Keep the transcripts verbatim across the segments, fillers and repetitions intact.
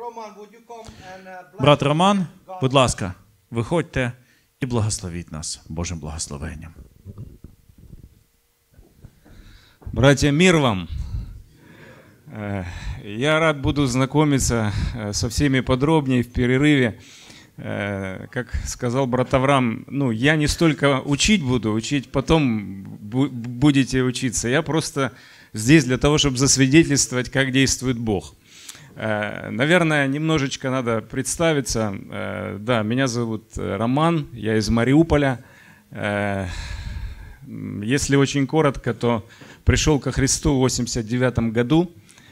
Брат Роман, будь ласка, виходьте і благословіть нас Божим благословенням. Братья, мир вам! Я рад буду знакомиться со всеми подробнее в перерыве. Как сказал брат Авраам, ну, я не столько учить буду, учить потом будете учиться. Я просто здесь для того, чтобы засвидетельствовать, как действует Бог. Наверное, немножечко надо представиться. Да, меня зовут Роман, я из Мариуполя. Если очень коротко, то пришел ко Христу в восемьдесят девятом году.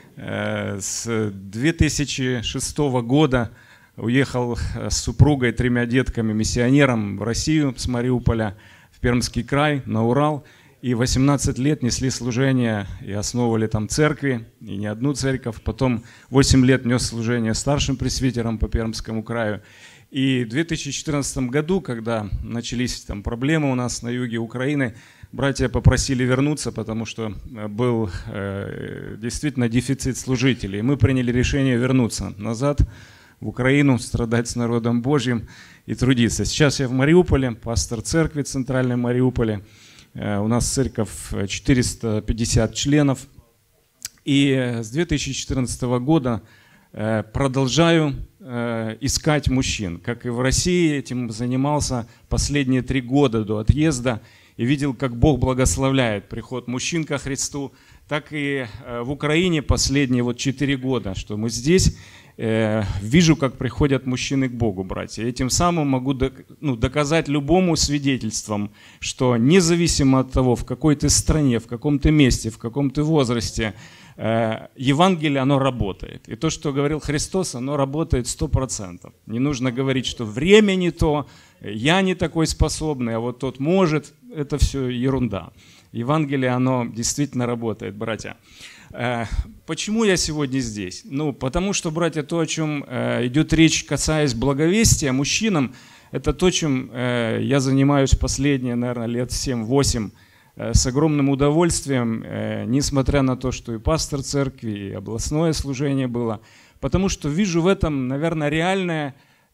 С две тысячи шестого года уехал с супругой, тремя детками, миссионером в Россию с Мариуполя, в Пермский край, на Урал. И восемнадцать лет несли служение и основывали там церкви, и не одну церковь. Потом восемь лет нес служение старшим пресвитером по Пермскому краю. И в две тысячи четырнадцатом году, когда начались там проблемы у нас на юге Украины, братья попросили вернуться, потому что был э, действительно дефицит служителей. Мы приняли решение вернуться назад в Украину, страдать с народом Божьим и трудиться. Сейчас я в Мариуполе, пастор церкви центральной Мариуполя. Э, у нас церковь четыреста пятьдесят членов. И с две тысячи четырнадцатого года э, продолжаю э, искать мужчин. Как и в России, этим занимался последние три года до отъезда. И видел, как Бог благословляет приход мужчин ко Христу, так и в Украине последние вот четыре года, что мы здесь, э, вижу, как приходят мужчины к Богу, братья. И тем самым могу ну, доказать любому свидетельством, что независимо от того, в какой ты стране, в каком ты месте, в каком ты возрасте, э, Евангелие, оно работает. И то, что говорил Христос, оно работает сто процентов. Не нужно говорить, что время не то, я не такой способный, а вот тот может. Это все ерунда. Евангелие, оно действительно работает, братья. Почему я сегодня здесь? Ну, потому что, братья, то, о чем идет речь, касаясь благовестия мужчинам, это то, чем я занимаюсь последние, наверное, лет семь-восемь с огромным удовольствием, несмотря на то, что и пастор церкви, и областное служение было, потому что вижу в этом, наверное, реальные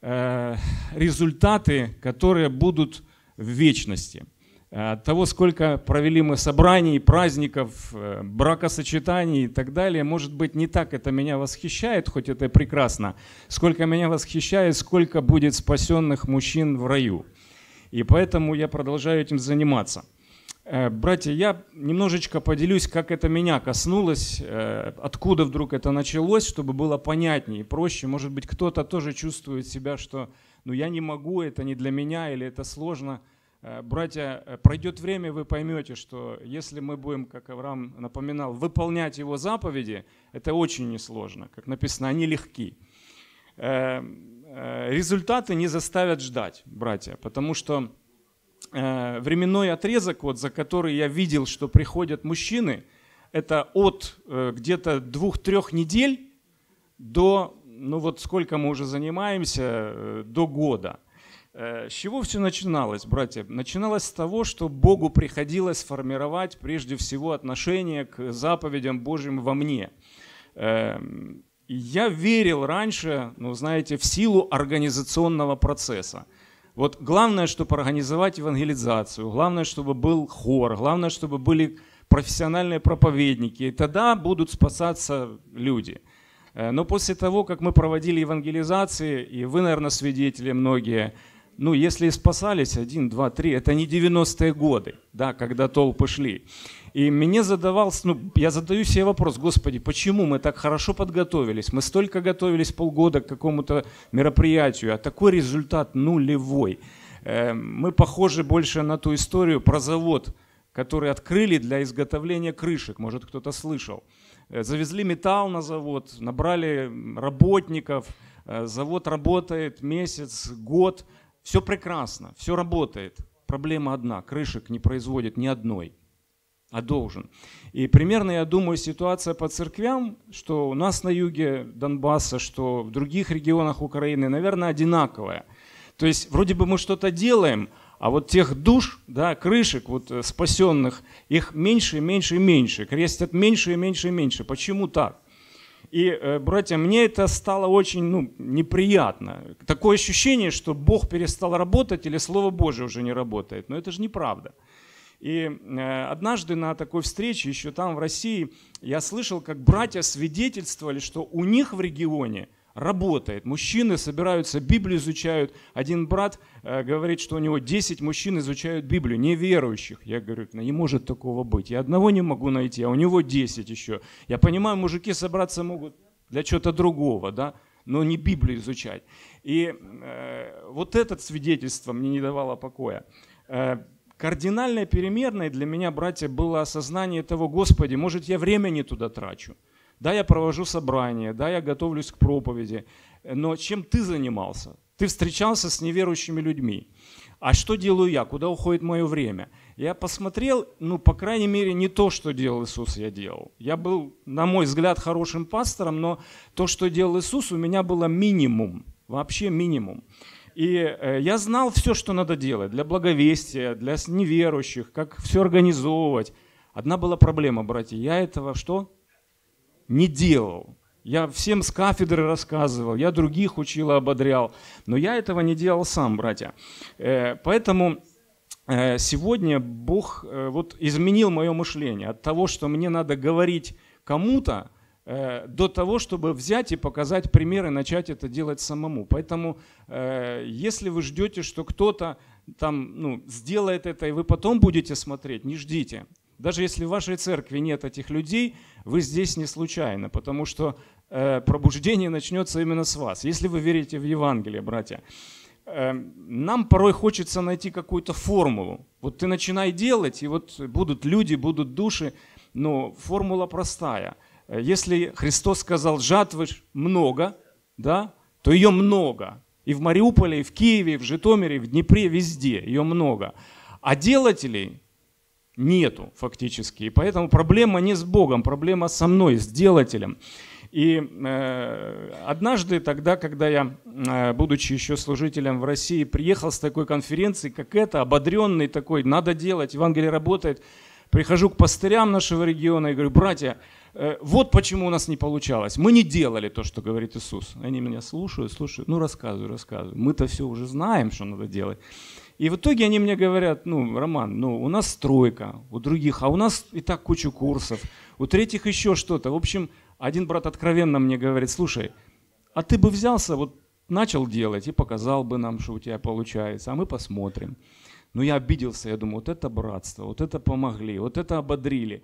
результаты, которые будут в вечности. От того, сколько провели мы собраний, праздников, бракосочетаний и так далее, может быть, не так это меня восхищает, хоть это и прекрасно, сколько меня восхищает, сколько будет спасенных мужчин в раю. И поэтому я продолжаю этим заниматься. Братья, я немножечко поделюсь, как это меня коснулось, откуда вдруг это началось, чтобы было понятнее и проще. Может быть, кто-то тоже чувствует себя, что ну, я не могу, это не для меня или это сложно. Братья, пройдет время, вы поймете, что если мы будем, как Авраам напоминал, выполнять его заповеди, это очень несложно. Как написано, они легки. Результаты не заставят ждать, братья, потому что временной отрезок, вот, за который я видел, что приходят мужчины, это от где-то двух-трех недель до, ну вот сколько мы уже занимаемся, до года. С чего все начиналось, братья? Начиналось с того, что Богу приходилось формировать прежде всего отношение к заповедям Божьим во мне. Я верил раньше, ну знаете, в силу организационного процесса. Вот главное, чтобы организовать евангелизацию, главное, чтобы был хор, главное, чтобы были профессиональные проповедники, и тогда будут спасаться люди. Но после того, как мы проводили евангелизации, и вы, наверное, свидетели многие, ну, если и спасались один, два, три, это не девяностые годы, да, когда толпы шли. И мне задавался, ну, я задаю себе вопрос, Господи, почему мы так хорошо подготовились? Мы столько готовились полгода к какому-то мероприятию, а такой результат нулевой. Мы похожи больше на ту историю про завод, который открыли для изготовления крышек, может, кто-то слышал. Завезли металл на завод, набрали работников, завод работает месяц, год. Все прекрасно, все работает. Проблема одна, крышек не производит ни одной, а должен. И примерно, я думаю, ситуация по церквям, что у нас на юге Донбасса, что в других регионах Украины, наверное, одинаковая. То есть вроде бы мы что-то делаем, а вот тех душ, да, крышек вот, спасенных, их меньше, меньше и меньше, крестят меньше и меньше и меньше. Почему так? И, братья, мне это стало очень ну, неприятно. Такое ощущение, что Бог перестал работать или Слово Божие уже не работает. Но это же неправда. И однажды на такой встрече, еще там в России, я слышал, как братья свидетельствовали, что у них в регионе работает. Мужчины собираются, Библию изучают. Один брат э, говорит, что у него десять мужчин изучают Библию, неверующих. Я говорю, не может такого быть. Я одного не могу найти, а у него десять еще. Я понимаю, мужики собраться могут для чего-то другого, да, но не Библию изучать. И э, вот это свидетельство мне не давало покоя. Э, кардинальной переменной для меня, братья, было осознание того, Господи, может, я время не туда трачу. Да, я провожу собрания, да, я готовлюсь к проповеди, но чем ты занимался? Ты встречался с неверующими людьми. А что делаю я? Куда уходит мое время? Я посмотрел, ну, по крайней мере, не то, что делал Иисус, я делал. Я был, на мой взгляд, хорошим пастором, но то, что делал Иисус, у меня было минимум, вообще минимум. И э, я знал все, что надо делать для благовестия, для неверующих, как все организовывать. Одна была проблема, братья, я этого что? Не делал. Я всем с кафедры рассказывал, я других учил, ободрял, но я этого не делал сам, братья. Поэтому сегодня Бог вот изменил мое мышление от того, что мне надо говорить кому-то, до того, чтобы взять и показать пример и начать это делать самому. Поэтому если вы ждете, что кто-то там, ну, сделает это, и вы потом будете смотреть, не ждите. Даже если в вашей церкви нет этих людей, вы здесь не случайно, потому что э, пробуждение начнется именно с вас. Если вы верите в Евангелие, братья, э, нам порой хочется найти какую-то формулу. Вот ты начинай делать, и вот будут люди, будут души, но формула простая. Если Христос сказал, жатвы много, да, то ее много. И в Мариуполе, и в Киеве, и в Житомире, и в Днепре, везде ее много. А делателей нету фактически. И поэтому проблема не с Богом, проблема со мной, с делателем. И э, однажды тогда, когда я, э, будучи еще служителем в России, приехал с такой конференции, как эта, ободренный такой, надо делать, Евангелие работает, прихожу к пастырям нашего региона и говорю, братья, э, вот почему у нас не получалось. Мы не делали то, что говорит Иисус. Они меня слушают, слушают, ну рассказывай, рассказывай. Мы-то все уже знаем, что надо делать. И в итоге они мне говорят, ну, Роман, ну, у нас стройка, у других, а у нас и так кучу курсов, у третьих еще что-то. В общем, один брат откровенно мне говорит, слушай, а ты бы взялся, вот начал делать и показал бы нам, что у тебя получается, а мы посмотрим. Но я обиделся, я думаю, вот это братство, вот это помогли, вот это ободрили.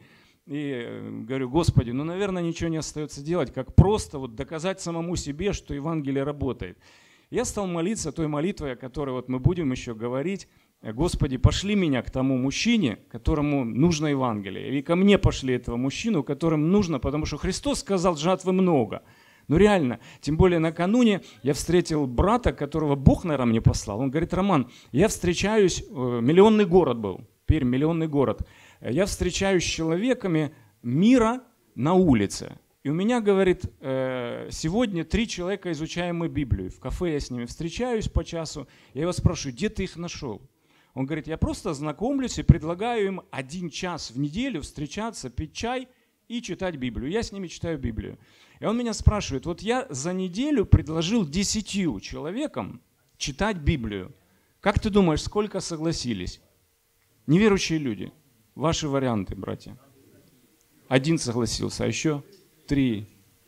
И говорю, Господи, ну, наверное, ничего не остается делать, как просто вот доказать самому себе, что Евангелие работает. Я стал молиться той молитвой, о которой вот мы будем еще говорить. Господи, пошли меня к тому мужчине, которому нужно Евангелие. И ко мне пошли этого мужчину, которым нужно, потому что Христос сказал, жатвы много. Ну реально, тем более накануне я встретил брата, которого Бог, наверное, мне послал. Он говорит, Роман, я встречаюсь, миллионный город был, Пермь, миллионный город. Я встречаюсь с человеками мира на улице. И у меня, говорит, сегодня три человека, изучаемые Библию. В кафе я с ними встречаюсь по часу. Я его спрашиваю, где ты их нашел? Он говорит, я просто знакомлюсь и предлагаю им один час в неделю встречаться, пить чай и читать Библию. Я с ними читаю Библию. И он меня спрашивает, вот я за неделю предложил десятью человекам читать Библию. Как ты думаешь, сколько согласились? Неверующие люди. Ваши варианты, братья. Один согласился, а еще... Три.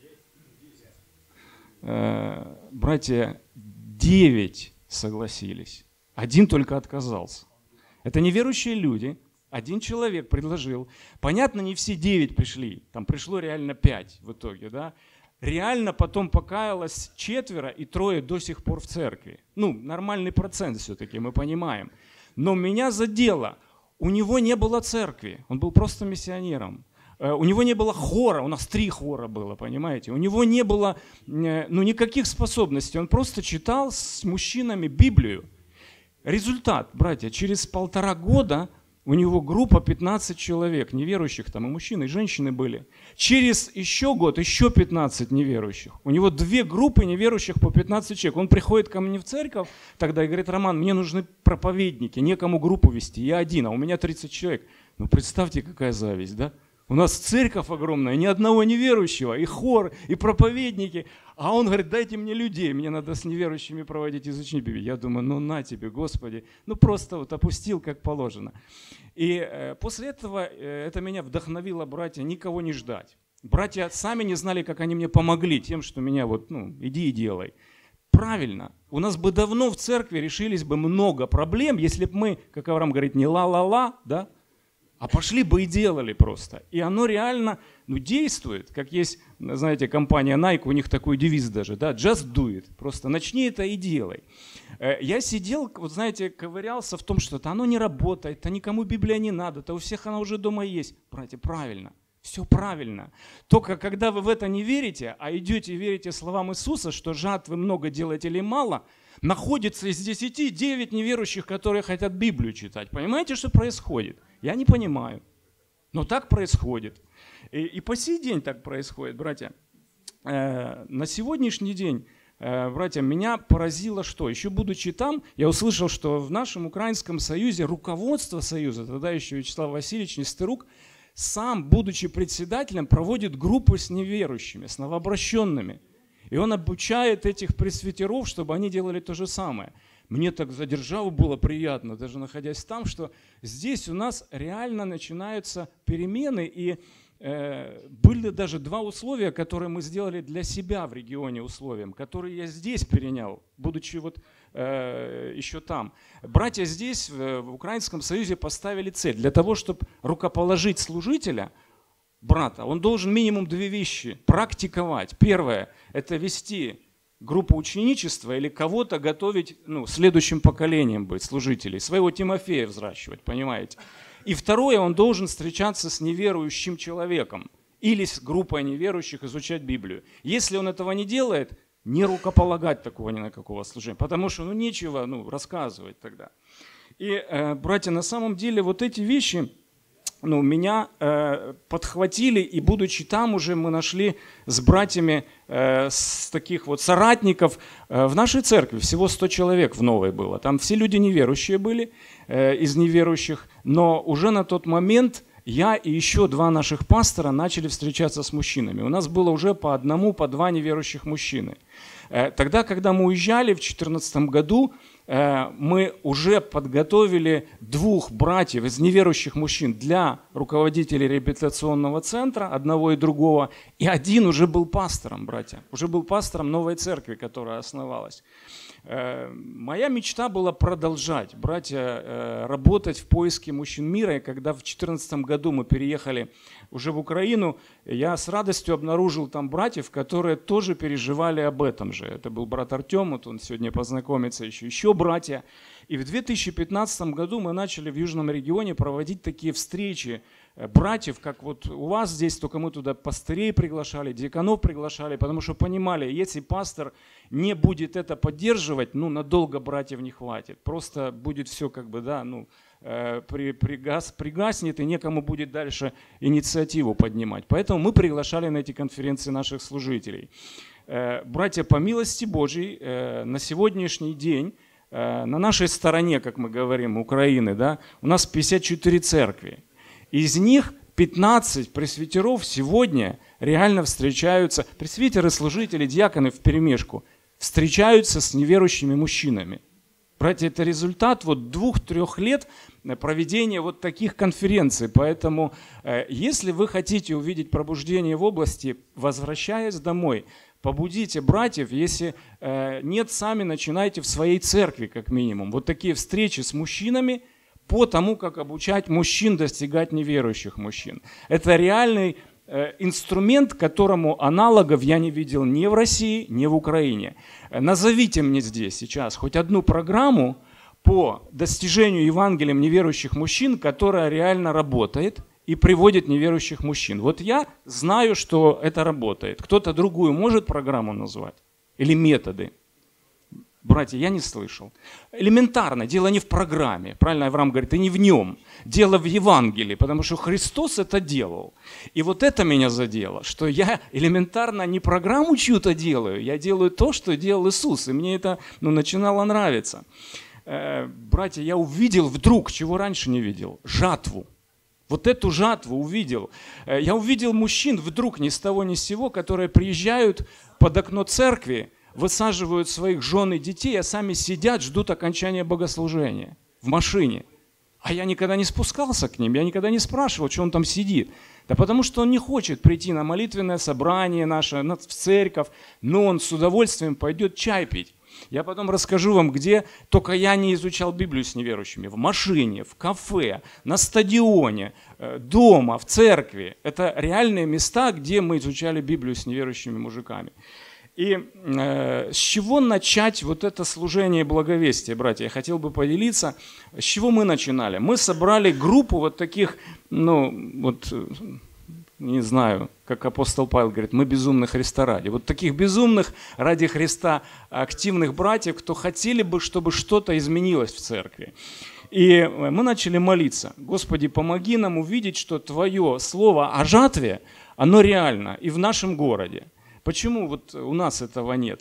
Э, братья, девять согласились. Один только отказался. Это неверующие люди. Один человек предложил. Понятно, не все девять пришли. Там пришло реально пять в итоге, да? Реально потом покаялось четверо, и трое до сих пор в церкви. Ну, нормальный процент все-таки, мы понимаем. Но меня задело. У него не было церкви. Он был просто миссионером. У него не было хора, у нас три хора было, понимаете? У него не было ну, никаких способностей, он просто читал с мужчинами Библию. Результат, братья, через полтора года у него группа пятнадцать человек, неверующих, там и мужчины, и женщины были. Через еще год еще пятнадцать неверующих. У него две группы неверующих по пятнадцать человек. Он приходит ко мне в церковь тогда и говорит, Роман, мне нужны проповедники, некому группу вести, я один, а у меня тридцать человек. Ну представьте, какая зависть, да? У нас церковь огромная, ни одного неверующего, и хор, и проповедники. А он говорит, дайте мне людей, мне надо с неверующими проводить изучение Библии. Я думаю, ну на тебе, Господи. Ну просто вот опустил, как положено. И э, после этого э, это меня вдохновило, братья, никого не ждать. Братья сами не знали, как они мне помогли тем, что меня вот, ну, иди и делай. Правильно. У нас бы давно в церкви решились бы много проблем, если бы мы, как Авраам говорит, не ла-ла-ла, да, а пошли бы и делали просто. И оно реально, ну, действует. Как есть, знаете, компания Nike, у них такой девиз даже, да, just do it. Просто начни это и делай. Я сидел, вот знаете, ковырялся в том, что это оно не работает, то никому Библия не надо, то у всех она уже дома есть. Братья, правильно. Все правильно. Только когда вы в это не верите, а идете и верите словам Иисуса, что жатвы много делать или мало, находится из десяти девять неверующих, которые хотят Библию читать. Понимаете, что происходит? Я не понимаю. Но так происходит. И, и по сей день так происходит, братья. Э, на сегодняшний день, э, братья, меня поразило что? Еще будучи там, я услышал, что в нашем Украинском Союзе руководство Союза, тогда еще Вячеслав Васильевич Нестерук, сам, будучи председателем, проводит группы с неверующими, с новообращенными. И он обучает этих пресвитеров, чтобы они делали то же самое. Мне так за державу было приятно, даже находясь там, что здесь у нас реально начинаются перемены. И э, были даже два условия, которые мы сделали для себя в регионе условием, которые я здесь перенял, будучи вот э, еще там. Братья здесь, в, в Украинском Союзе, поставили цель. Для того, чтобы рукоположить служителя, брата, он должен минимум две вещи практиковать. Первое – это вести группу ученичества или кого-то готовить, ну, следующим поколением быть, служителей, своего Тимофея взращивать, понимаете? И второе, он должен встречаться с неверующим человеком или с группой неверующих, изучать Библию. Если он этого не делает, не рукополагать такого ни на какого служения, потому что, ну, нечего, ну, рассказывать тогда. И, э, братья, на самом деле вот эти вещи, ну, меня э, подхватили, и будучи там уже мы нашли с братьями, э, с таких вот соратников э, в нашей церкви, всего сто человек в новой было. Там все люди неверующие были, э, из неверующих, но уже на тот момент я и еще два наших пастора начали встречаться с мужчинами. У нас было уже по одному, по два неверующих мужчины. Э, тогда, когда мы уезжали в две тысячи четырнадцатом году, мы уже подготовили двух братьев из неверующих мужчин для руководителей реабилитационного центра, одного и другого, и один уже был пастором, братья, уже был пастором новой церкви, которая основалась. Моя мечта была продолжать, братья, работать в поиске мужчин мира, и когда в две тысячи четырнадцатом году мы переехали уже в Украину, я с радостью обнаружил там братьев, которые тоже переживали об этом же. Это был брат Артем, вот он сегодня познакомится, еще, еще братья. И в две тысячи пятнадцатом году мы начали в Южном регионе проводить такие встречи братьев, как вот у вас здесь, только мы туда пастырей приглашали, диаконов приглашали, потому что понимали, если пастор не будет это поддерживать, ну, надолго братьев не хватит. Просто будет все как бы, да, ну, э, при, пригас, пригаснет, и некому будет дальше инициативу поднимать. Поэтому мы приглашали на эти конференции наших служителей. Э, братья, по милости Божьей, э, на сегодняшний день э, на нашей стороне, как мы говорим, Украины, да, у нас пятьдесят четыре церкви. Из них пятнадцать пресвитеров сегодня реально встречаются, пресвитеры, служители, диаконы вперемешку, встречаются с неверующими мужчинами. Братья, это результат вот двух-трех лет проведения вот таких конференций. Поэтому, если вы хотите увидеть пробуждение в области, возвращаясь домой, побудите братьев, если нет, сами начинайте в своей церкви, как минимум. Вот такие встречи с мужчинами, по тому, как обучать мужчин достигать неверующих мужчин. Это реальный э, инструмент, которому аналогов я не видел ни в России, ни в Украине. Назовите мне здесь сейчас хоть одну программу по достижению Евангелием неверующих мужчин, которая реально работает и приводит неверующих мужчин. Вот я знаю, что это работает. Кто-то другую может программу назвать? Или методы? Братья, я не слышал. Элементарно, дело не в программе, правильно Авраам говорит, и не в нем. Дело в Евангелии, потому что Христос это делал. И вот это меня задело, что я элементарно не программу чью-то делаю, я делаю то, что делал Иисус, и мне это, ну, начинало нравиться. Э, братья, я увидел вдруг, чего раньше не видел, жатву. Вот эту жатву увидел. Я увидел мужчин вдруг ни с того ни с сего, которые приезжают под окно церкви, высаживают своих жен и детей, а сами сидят, ждут окончания богослужения в машине. А я никогда не спускался к ним, я никогда не спрашивал, что он там сидит. Да потому что он не хочет прийти на молитвенное собрание наше, в церковь, но он с удовольствием пойдет чай пить. Я потом расскажу вам, где только я не изучал Библию с неверующими. В машине, в кафе, на стадионе, дома, в церкви. Это реальные места, где мы изучали Библию с неверующими мужиками. И э, с чего начать вот это служение благовестия, братья? Я хотел бы поделиться, с чего мы начинали. Мы собрали группу вот таких, ну, вот, не знаю, как апостол Павел говорит, мы безумны Христа ради. Вот таких безумных ради Христа активных братьев, кто хотели бы, чтобы что-то изменилось в церкви. И мы начали молиться. Господи, помоги нам увидеть, что Твое слово о жатве, оно реально и в нашем городе. Почему вот у нас этого нет?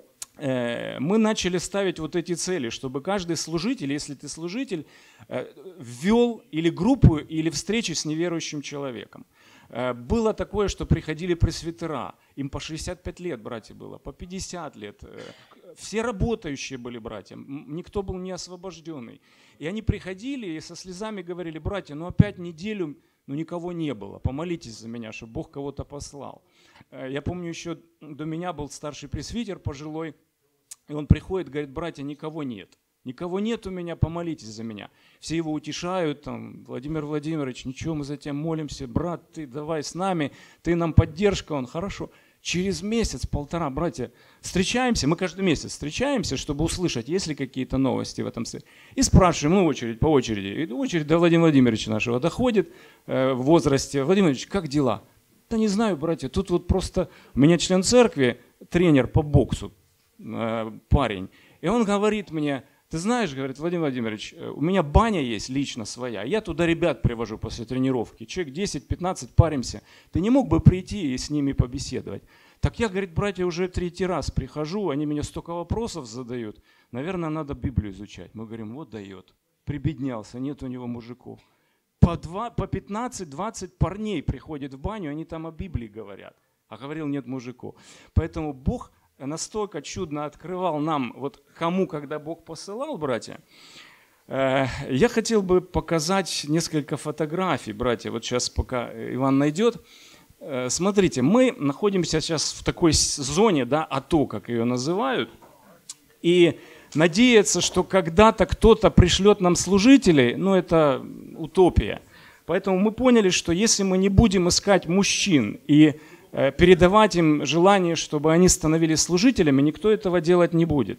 Мы начали ставить вот эти цели, чтобы каждый служитель, если ты служитель, ввел или группу, или встречи с неверующим человеком. Было такое, что приходили пресвитера, им по шестьдесят пять лет, братья, было, по пятьдесят лет. Все работающие были братья, никто был не освобожденный. И они приходили и со слезами говорили: братья, ну опять неделю, ну никого не было, помолитесь за меня, чтобы Бог кого-то послал. Я помню, еще до меня был старший пресвитер пожилой, и он приходит, говорит: братья, никого нет. Никого нет у меня, помолитесь за меня. Все его утешают, там, Владимир Владимирович, ничего, мы за тебя молимся, брат, ты давай с нами, ты нам поддержка, он, хорошо. Через месяц, полтора, братья, встречаемся, мы каждый месяц встречаемся, чтобы услышать, есть ли какие-то новости в этом смысле. И спрашиваем, ну, очередь по очереди. И очередь до Владимира Владимировича нашего доходит э, в возрасте. Владимир Владимирович, как дела? Да не знаю, братья, тут вот просто у меня член церкви, тренер по боксу, э, парень, и он говорит мне: ты знаешь, говорит, Владимир Владимирович, у меня баня есть лично своя, я туда ребят привожу после тренировки, человек десять-пятнадцать, паримся, ты не мог бы прийти и с ними побеседовать? Так я, говорит, братья, уже третий раз прихожу, они мне столько вопросов задают, наверное, надо Библию изучать. Мы говорим: вот дает, прибеднялся, нет у него мужиков. По, два, по пятнадцать-двадцать парней приходят в баню, они там о Библии говорят, а говорил: нет мужиков. Поэтому Бог настолько чудно открывал нам, вот кому, когда Бог посылал, братья. Я хотел бы показать несколько фотографий, братья, вот сейчас пока Иван найдет. Смотрите, мы находимся сейчас в такой зоне, да, АТО, как ее называют, и надеяться, что когда-то кто-то пришлет нам служителей, ну это утопия. Поэтому мы поняли, что если мы не будем искать мужчин и передавать им желание, чтобы они становились служителями, никто этого делать не будет.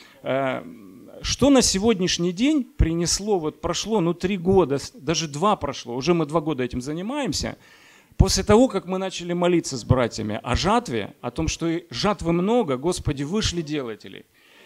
Что на сегодняшний день принесло, вот прошло, ну, три года, даже два прошло, уже мы два года этим занимаемся, после того, как мы начали молиться с братьями о жатве, о том, что жатвы много, Господи, вышли делатели.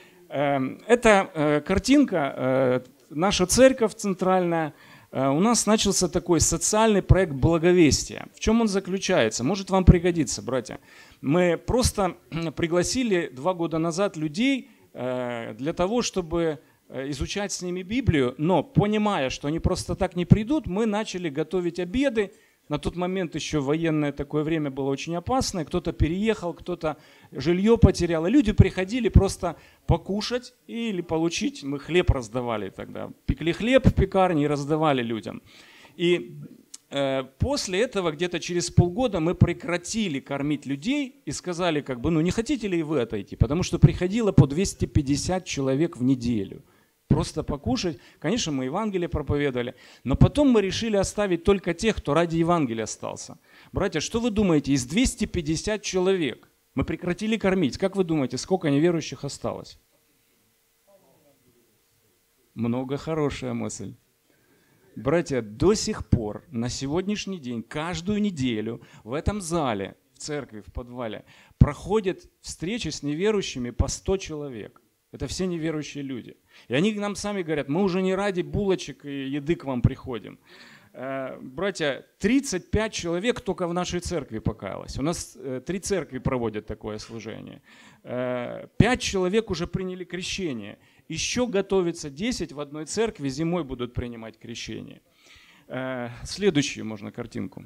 Эта картинка, наша церковь центральная, у нас начался такой социальный проект благовестия. В чем он заключается? Может вам пригодится, братья. Мы просто пригласили два года назад людей для того, чтобы изучать с ними Библию, но понимая, что они просто так не придут, мы начали готовить обеды. На тот момент еще военное такое время было очень опасное. Кто-то переехал, кто-то жилье потерял. И люди приходили просто покушать или получить. Мы хлеб раздавали тогда. Пекли хлеб в пекарне и раздавали людям. И э, после этого где-то через полгода мы прекратили кормить людей и сказали, как бы, ну не хотите ли вы отойти? Потому что приходило по двести пятьдесят человек в неделю. Просто покушать. Конечно, мы Евангелие проповедовали, но потом мы решили оставить только тех, кто ради Евангелия остался. Братья, что вы думаете, из двухсот пятидесяти человек мы прекратили кормить. Как вы думаете, сколько неверующих осталось? Много, хорошая мысль. Братья, до сих пор, на сегодняшний день, каждую неделю в этом зале, в церкви, в подвале, проходят встречи с неверующими по сто человек. Это все неверующие люди. И они нам сами говорят: мы уже не ради булочек и еды к вам приходим. Братья, тридцать пять человек только в нашей церкви покаялось. У нас три церкви проводят такое служение. Пять человек уже приняли крещение. Еще готовится десять в одной церкви, зимой будут принимать крещение. Следующую можно картинку.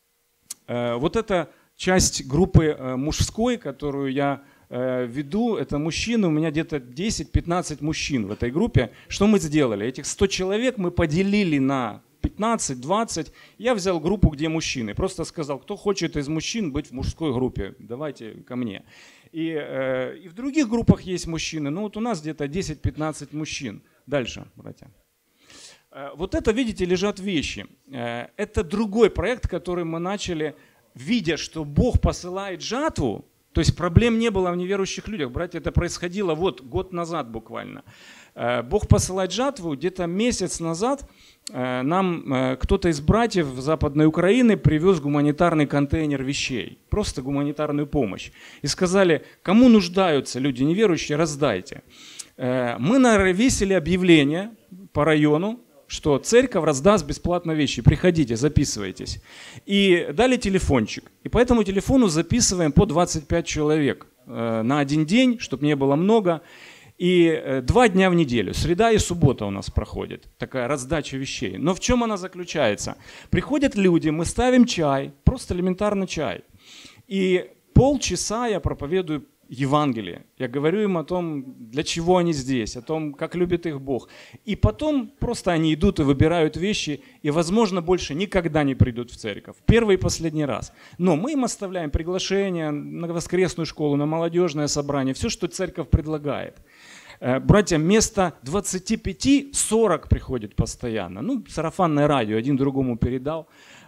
Вот это часть группы мужской, которую я веду. Это мужчины, у меня где-то десять-пятнадцать мужчин в этой группе. Что мы сделали? Этих сто человек мы поделили на пятнадцать-двадцать. Я взял группу, где мужчины. Просто сказал, кто хочет из мужчин быть в мужской группе, давайте ко мне. И, э, и в других группах есть мужчины. Ну вот у нас где-то десять-пятнадцать мужчин. Дальше, братья. Э, вот это, видите, лежат вещи. Э, это другой проект, который мы начали, видя, что Бог посылает жатву. То есть проблем не было в неверующих людях. Братья, это происходило вот год назад буквально. Бог посылает жатву. Где-то месяц назад нам кто-то из братьев Западной Украины привез гуманитарный контейнер вещей. Просто гуманитарную помощь. И сказали, кому нуждаются люди неверующие, раздайте. Мы навесили объявление по району, что церковь раздаст бесплатно вещи. Приходите, записывайтесь. И дали телефончик. И по этому телефону записываем по двадцать пять человек на один день, чтобы не было много. И два дня в неделю, среда и суббота у нас проходит такая раздача вещей. Но в чем она заключается? Приходят люди, мы ставим чай, просто элементарно чай. И полчаса я проповедую Евангелие. Я говорю им о том, для чего они здесь, о том, как любит их Бог. И потом просто они идут и выбирают вещи, и, возможно, больше никогда не придут в церковь. Первый и последний раз. Но мы им оставляем приглашение на воскресную школу, на молодежное собрание, все, что церковь предлагает. Братья, вместо двадцати пяти сорок приходит постоянно. Ну, сарафанное радио, один другому передал.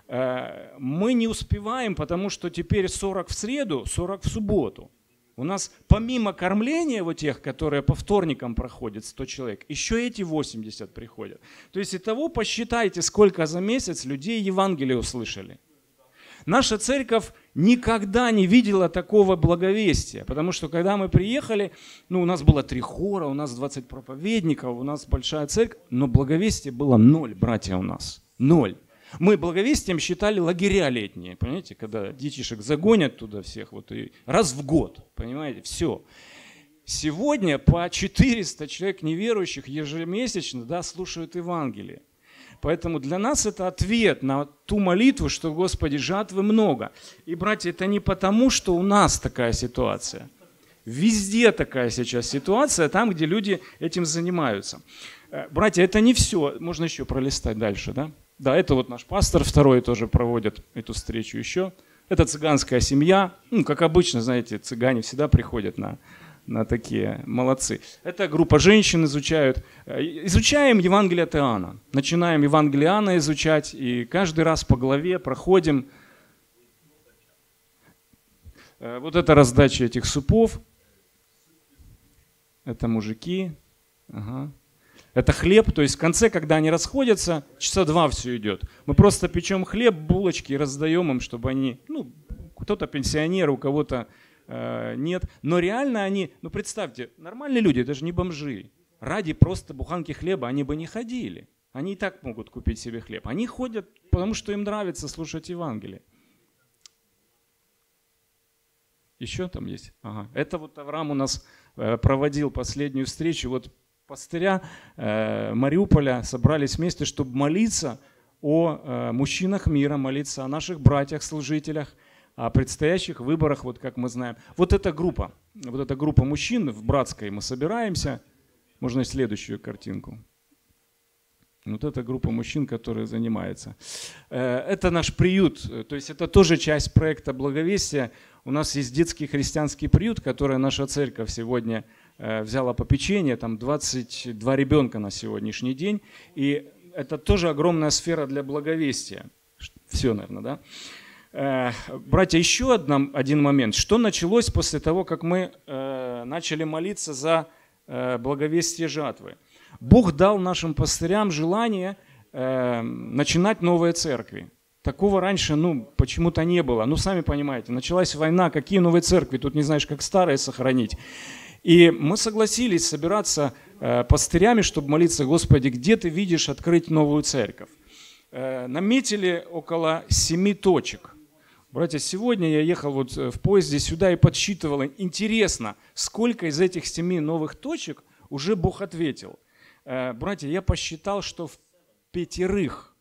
Мы не успеваем, потому что теперь сорок в среду, сорок в субботу. У нас помимо кормления вот тех, которые по вторникам проходят, сто человек, еще эти восемьдесят приходят. То есть итого посчитайте, сколько за месяц людей Евангелие услышали. Наша церковь никогда не видела такого благовестия, потому что когда мы приехали, ну, у нас было три хора, у нас двадцать проповедников, у нас большая церковь, но благовестия было ноль, братья, у нас. Ноль. Мы благовестием считали лагеря летние, понимаете, когда детишек загонят туда всех, вот и раз в год, понимаете, все. Сегодня по четыреста человек неверующих ежемесячно, да, слушают Евангелие. Поэтому для нас это ответ на ту молитву, что, Господи, жатвы много. И, братья, это не потому, что у нас такая ситуация. Везде такая сейчас ситуация, там, где люди этим занимаются. Братья, это не все. Можно еще пролистать дальше, да? Да, это вот наш пастор второй тоже проводит эту встречу еще. Это цыганская семья. Ну, как обычно, знаете, цыгане всегда приходят на, на такие, молодцы. Это группа женщин изучают. Изучаем Евангелие от Иоанна. Начинаем Евангелие Иоанна изучать, и каждый раз по главе проходим. Вот это раздача этих супов. Это мужики. Ага. Это хлеб, то есть в конце, когда они расходятся, часа два все идет. Мы просто печем хлеб, булочки и раздаем им, чтобы они, ну, кто-то пенсионер, у кого-то э, нет. Но реально они, ну представьте, нормальные люди, это же не бомжи. Ради просто буханки хлеба они бы не ходили. Они и так могут купить себе хлеб. Они ходят, потому что им нравится слушать Евангелие. Еще там есть? Ага. Это вот Авраам у нас э, проводил последнюю встречу. Вот пастыря э, Мариуполя собрались вместе, чтобы молиться о э, мужчинах мира, молиться о наших братьях-служителях, о предстоящих выборах, вот как мы знаем. Вот эта группа, вот эта группа мужчин в братской мы собираемся. Можно следующую картинку. Вот эта группа мужчин, которые занимаются. Э, это наш приют, то есть это тоже часть проекта Благовестия. У нас есть детский христианский приют, который наша церковь сегодня взяла попечение, там двадцать два ребенка на сегодняшний день, и это тоже огромная сфера для благовестия. Все, наверное, да? Братья, еще одна, один момент. Что началось после того, как мы э, начали молиться за э, благовестие жатвы? Бог дал нашим пастырям желание э, начинать новые церкви. Такого раньше, ну, почему-то не было. Ну, сами понимаете, началась война, какие новые церкви? Тут не знаешь, как старые сохранить. И мы согласились собираться э, пастырями, чтобы молиться: Господи, где ты видишь открыть новую церковь? Э, наметили около семи точек. Братья, сегодня я ехал вот в поезде сюда и подсчитывал. Интересно, сколько из этих семи новых точек уже Бог ответил. Э, братья, я посчитал, что в пятерых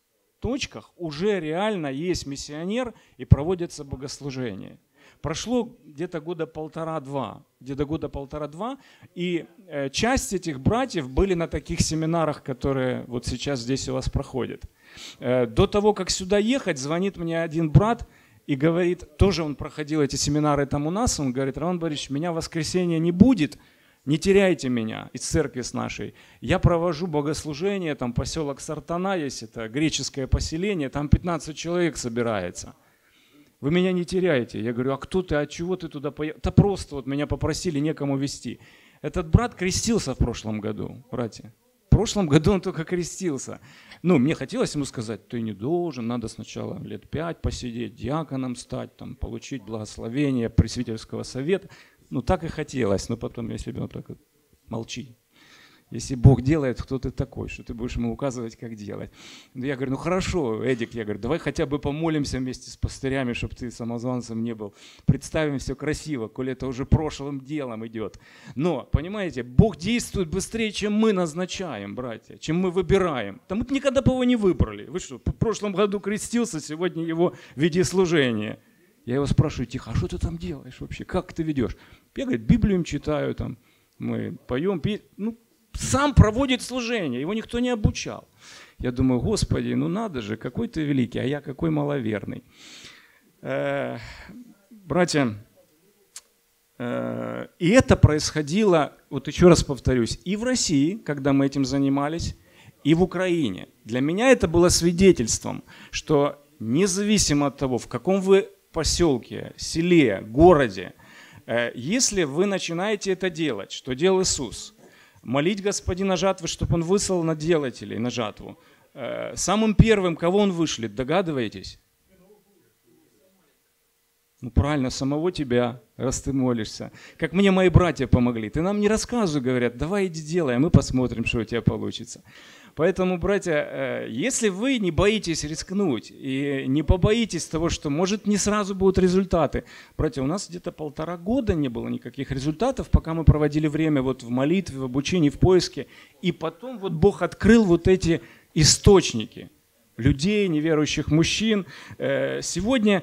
точках уже реально есть миссионер и проводятся богослужения. Прошло где-то года полтора-два, где-то года полтора-два, и э, часть этих братьев были на таких семинарах, которые вот сейчас здесь у вас проходят. Э, до того, как сюда ехать, звонит мне один брат и говорит, тоже он проходил эти семинары там у нас, он говорит: Роман Борисович, меня в воскресенье не будет, не теряйте меня из церкви с нашей. Я провожу богослужение, там поселок Сартана есть, это греческое поселение, там пятнадцать человек собирается. Вы меня не теряете. Я говорю: а кто ты, а чего ты туда поехал? Да просто вот меня попросили, некому везти. Этот брат крестился в прошлом году, братья. В прошлом году он только крестился. Ну, мне хотелось ему сказать: ты не должен, надо сначала лет пять посидеть, диаконом стать, там, получить благословение пресвитерского совета. Ну, так и хотелось, но потом я себе вот так вот: молчи. Если Бог делает, кто ты такой, что ты будешь ему указывать, как делать? Я говорю: ну хорошо, Эдик, я говорю, давай хотя бы помолимся вместе с пастырями, чтобы ты самозванцем не был. Представим все красиво, коли это уже прошлым делом идет. Но, понимаете, Бог действует быстрее, чем мы назначаем, братья, чем мы выбираем. Да мы никогда бы его не выбрали. Вы что, в прошлом году крестился, сегодня его веди служение. Я его спрашиваю: тихо, а что ты там делаешь вообще? Как ты ведешь? Я, говорит, Библию им читаю, там, мы поем, пи... ну, сам проводит служение, его никто не обучал. Я думаю: Господи, ну надо же, какой ты великий, а я какой маловерный. Э, братья, э, и это происходило, вот еще раз повторюсь, и в России, когда мы этим занимались, и в Украине. Для меня это было свидетельством, что независимо от того, в каком вы поселке, селе, городе, э, если вы начинаете это делать, что делал Иисус, молить Господина жатвы, чтобы Он выслал наделателей на жатву. Самым первым, кого Он вышлет, догадываетесь? Ну правильно, самого тебя, раз ты молишься. Как мне мои братья помогли. Ты нам не рассказывай, говорят, давай иди делай, а мы посмотрим, что у тебя получится. Поэтому, братья, если вы не боитесь рискнуть и не побоитесь того, что, может, не сразу будут результаты. Братья, у нас где-то полтора года не было никаких результатов, пока мы проводили время вот в молитве, в обучении, в поиске. И потом вот Бог открыл вот эти источники людей, неверующих мужчин. Сегодня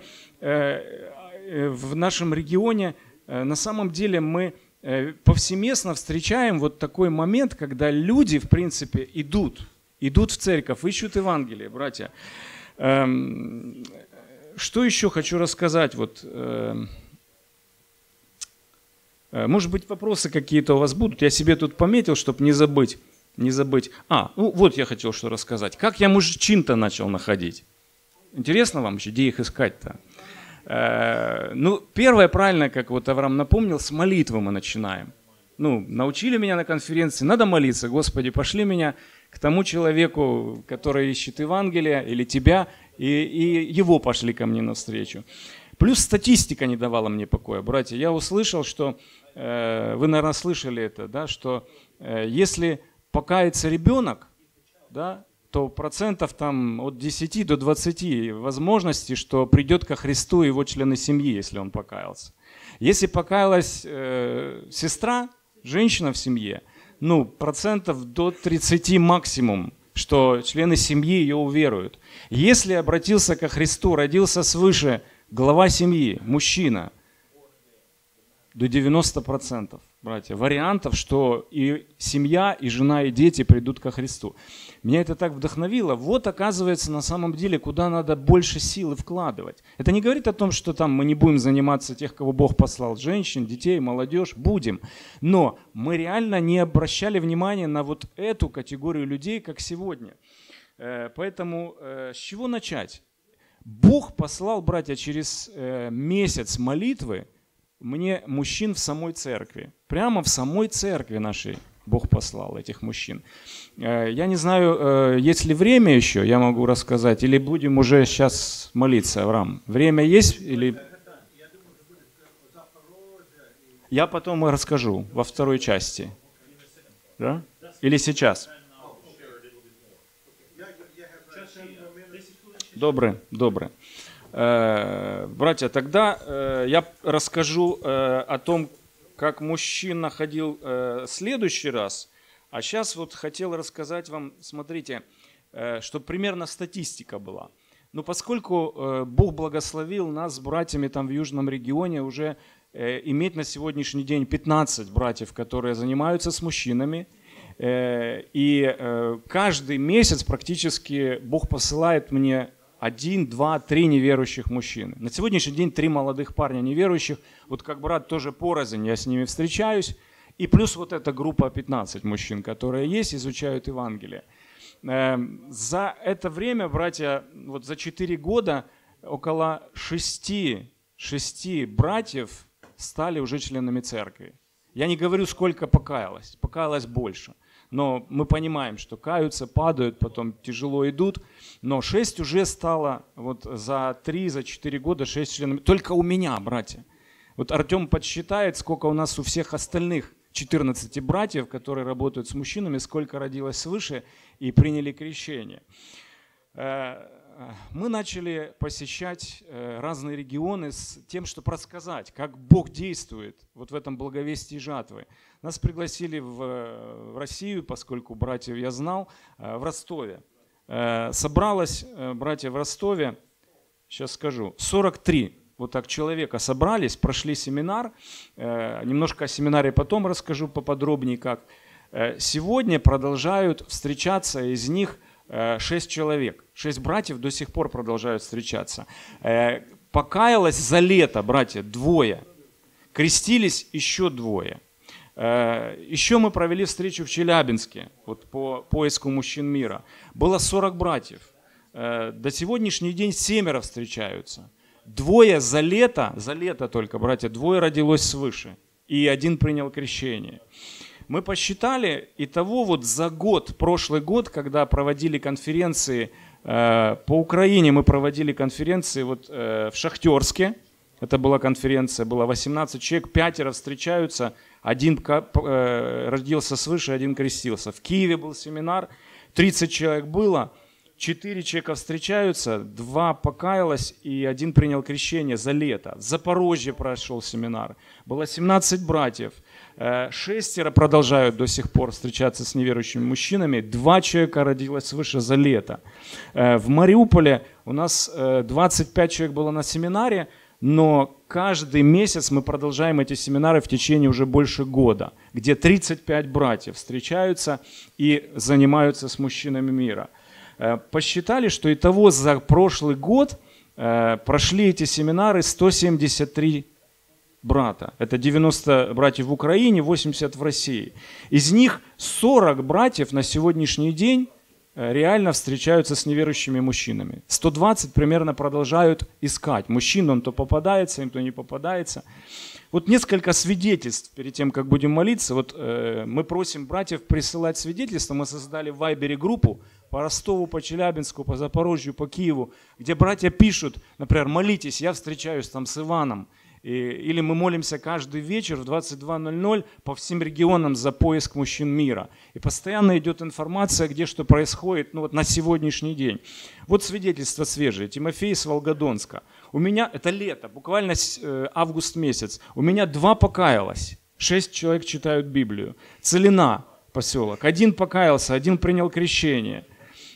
в нашем регионе на самом деле мы повсеместно встречаем вот такой момент, когда люди, в принципе, идут, идут в церковь, ищут Евангелие, братья. Что еще хочу рассказать? Вот, может быть, вопросы какие-то у вас будут? Я себе тут пометил, чтобы не забыть. Не забыть. А, ну вот я хотел что рассказать. Как я мужчин-то начал находить? Интересно вам еще, где их искать-то? Ну, первое, правильно, как вот Авраам напомнил, с молитвы мы начинаем. Ну, научили меня на конференции, надо молиться. Господи, пошли меня к тому человеку, который ищет Евангелие, или тебя, и, и его пошли ко мне навстречу. Плюс статистика не давала мне покоя. Братья, я услышал, что, э, вы, наверное, слышали это, да, что э, если покается ребенок, да, то процентов там от десяти до двадцати возможностей, что придет ко Христу его члены семьи, если он покаялся. Если покаялась э, сестра, женщина в семье, ну, процентов до тридцати максимум, что члены семьи ее уверуют. Если обратился ко Христу, родился свыше глава семьи, мужчина, до девяноста процентов, братья, вариантов, что и семья, и жена, и дети придут ко Христу. Меня это так вдохновило. Вот, оказывается, на самом деле, куда надо больше силы вкладывать. Это не говорит о том, что там мы не будем заниматься тех, кого Бог послал, женщин, детей, молодежь, будем. Но мы реально не обращали внимания на вот эту категорию людей, как сегодня. Поэтому с чего начать? Бог послал, братья, через месяц молитвы мне мужчин в самой церкви. Прямо в самой церкви нашей Бог послал этих мужчин. Я не знаю, есть ли время еще, я могу рассказать, или будем уже сейчас молиться, Авраам. Время есть? Или... Я потом расскажу во второй части. Да? Или сейчас? Добрый, добрый. Братья, тогда я расскажу о том, как мужчина ходил в следующий раз. А сейчас вот хотел рассказать вам, смотрите, чтобы примерно статистика была. Но поскольку Бог благословил нас с братьями там в южном регионе уже иметь на сегодняшний день пятнадцать братьев, которые занимаются с мужчинами, и каждый месяц практически Бог посылает мне один, два, три неверующих мужчины. На сегодняшний день три молодых парня неверующих, вот как брат тоже порознь, я с ними встречаюсь, и плюс вот эта группа пятнадцать мужчин, которые есть, изучают Евангелие. За это время, братья, вот за четыре года около шести, шести братьев стали уже членами церкви. Я не говорю, сколько покаялось, покаялось больше. Но мы понимаем, что каются, падают, потом тяжело идут. Но шесть уже стало вот за три, за четыре года шесть членов. Только у меня, братья. Вот Артем подсчитает, сколько у нас у всех остальных четырнадцати братьев, которые работают с мужчинами, сколько родилось свыше и приняли крещение. Мы начали посещать разные регионы с тем, чтобы рассказать, как Бог действует вот в этом благовестии жатвы. Нас пригласили в Россию, поскольку братьев я знал, в Ростове. Собралось, братья, в Ростове, сейчас скажу, сорок три вот так человека собрались, прошли семинар. Немножко о семинаре потом расскажу поподробнее как. Сегодня продолжают встречаться из них шесть человек. Шесть братьев до сих пор продолжают встречаться. Покаялось за лето, братья, двое. Крестились еще двое. Еще мы провели встречу в Челябинске вот по поиску мужчин мира. Было сорок братьев. До сегодняшний день семеро встречаются. Двое за лето, за лето только, братья, двое родилось свыше. И один принял крещение. Мы посчитали, итого вот за год, прошлый год, когда проводили конференции э, по Украине, мы проводили конференции вот, э, в Шахтерске. Это была конференция, было восемнадцать человек, пятеро встречаются, один э, родился свыше, один крестился. В Киеве был семинар, тридцать человек было, четыре человека встречаются, два покаялось и один принял крещение за лето. В Запорожье прошел семинар, было семнадцать братьев. Шестеро продолжают до сих пор встречаться с неверующими мужчинами. Два человека родилось свыше за лето. В Мариуполе у нас двадцать пять человек было на семинаре, но каждый месяц мы продолжаем эти семинары в течение уже больше года, где тридцать пять братьев встречаются и занимаются с мужчинами мира. Посчитали, что итого за прошлый год прошли эти семинары сто семьдесят три брата. Это девяносто братьев в Украине, восемьдесят в России. Из них сорок братьев на сегодняшний день реально встречаются с неверующими мужчинами. сто двадцать примерно продолжают искать. Мужчин, он то попадается, им то не попадается. Вот несколько свидетельств перед тем, как будем молиться. Вот э, мы просим братьев присылать свидетельства. Мы создали в Вайбере группу по Ростову, по Челябинску, по Запорожью, по Киеву, где братья пишут, например, молитесь, я встречаюсь там с Иваном. Или мы молимся каждый вечер в двадцать два ноль ноль по всем регионам за поиск мужчин мира. И постоянно идет информация, где что происходит, ну вот на сегодняшний день. Вот свидетельство свежее. Тимофей из Волгодонска. У меня, это лето, буквально август месяц. У меня два покаялось. Шесть человек читают Библию. Целина поселок. Один покаялся, один принял крещение.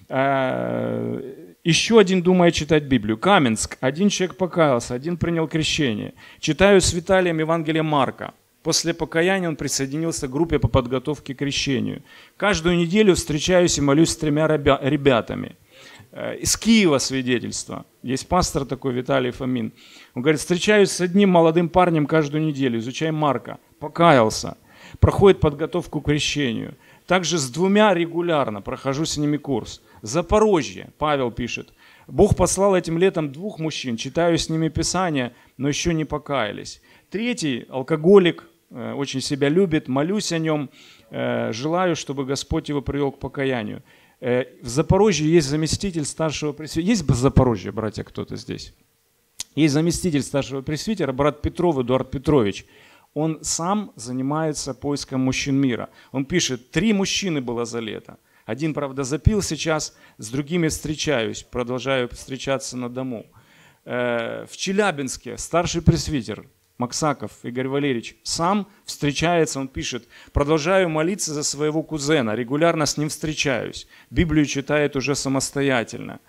Еще один думает читать Библию. Каменск. Один человек покаялся, один принял крещение. Читаю с Виталием Евангелие Марка. После покаяния он присоединился к группе по подготовке к крещению. Каждую неделю встречаюсь и молюсь с тремя ребятами. Из Киева свидетельство. Есть пастор такой, Виталий Фомин. Он говорит, встречаюсь с одним молодым парнем каждую неделю, изучаем Марка. Покаялся. Проходит подготовку к крещению. Также с двумя регулярно прохожу с ними курс. Запорожье, Павел пишет. Бог послал этим летом двух мужчин. Читаю с ними Писание, но еще не покаялись. Третий, алкоголик, очень себя любит, молюсь о нем. Желаю, чтобы Господь его привел к покаянию. В Запорожье есть заместитель старшего пресвитера. Есть в Запорожье, братья, кто-то здесь? Есть заместитель старшего пресвитера, брат Петров Эдуард Петрович. Он сам занимается поиском мужчин мира. Он пишет, три мужчины было за лето. Один, правда, запил сейчас, с другими встречаюсь, продолжаю встречаться на дому. В Челябинске старший пресвитер Максаков Игорь Валерьевич сам встречается, он пишет: продолжаю молиться за своего кузена, регулярно с ним встречаюсь, Библию читает уже самостоятельно.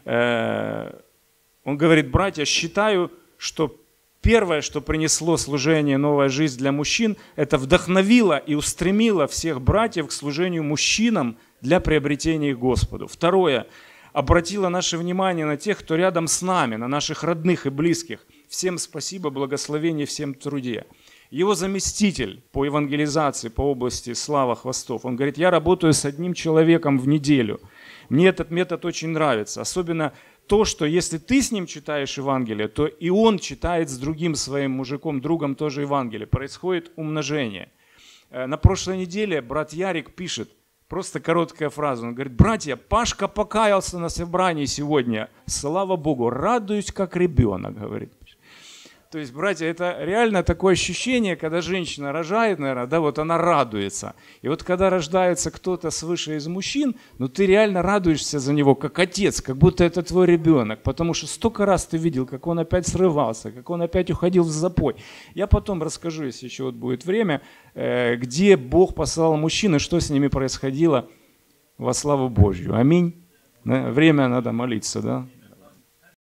Он говорит: братья, считаю, что первое, что принесло служение «Новая жизнь» для мужчин, это вдохновило и устремило всех братьев к служению мужчинам для приобретения их Господу. Второе, обратило наше внимание на тех, кто рядом с нами, на наших родных и близких. Всем спасибо, благословение всем труде. Его заместитель по евангелизации, по области слава хвостов, он говорит: я работаю с одним человеком в неделю. Мне этот метод очень нравится, особенно то, что если ты с ним читаешь Евангелие, то и он читает с другим своим мужиком, другом тоже Евангелие. Происходит умножение. На прошлой неделе брат Ярик пишет, просто короткая фраза, он говорит: братья, Пашка покаялся на собрании сегодня, слава Богу, радуюсь как ребенок, говорит. То есть, братья, это реально такое ощущение, когда женщина рожает, наверное, да, вот она радуется. И вот когда рождается кто-то свыше из мужчин, ну ты реально радуешься за него, как отец, как будто это твой ребенок, потому что столько раз ты видел, как он опять срывался, как он опять уходил в запой. Я потом расскажу, если еще вот будет время, где Бог послал мужчин и что с ними происходило во славу Божью. Аминь. Время надо молиться, да.